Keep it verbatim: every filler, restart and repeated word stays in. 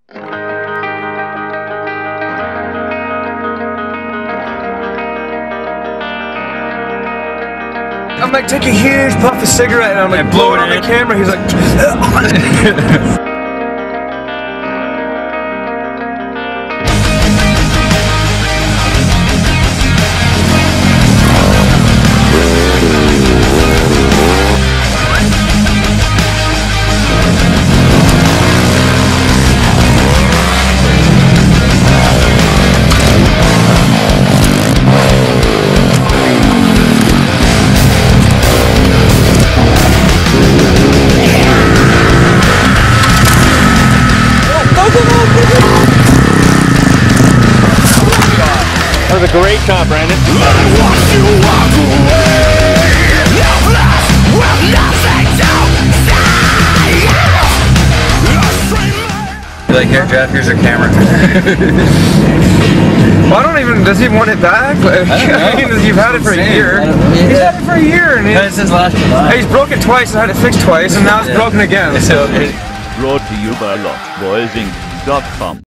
I'm like, take a huge puff of cigarette, and I'm like, blow it on the camera. He's like, That was a great shot, Brandon. Like, here, Jeff, here's your camera. well, I don't even, does he even want it back? I, I mean, you've had it for a year. He's had it for a year. And he's, since last July. He's broke it twice and had it fixed twice, and now it's yeah. broken again. So. Brought to you by lost boys inc dot com.